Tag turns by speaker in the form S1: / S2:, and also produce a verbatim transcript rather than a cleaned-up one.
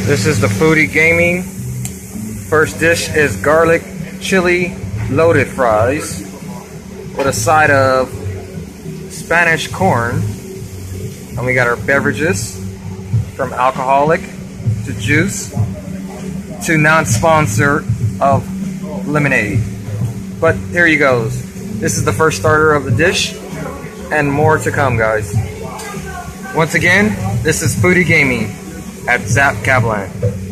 S1: This is the Foodie Gaming. First dish is garlic chili loaded fries with a side of Spanish corn. And we got our beverages from alcoholic to juice to non-sponsor of lemonade. But here you goes. This is the first starter of the dish and more to come, guys. Once again, this is Foodie Gaming at Zap Cablan.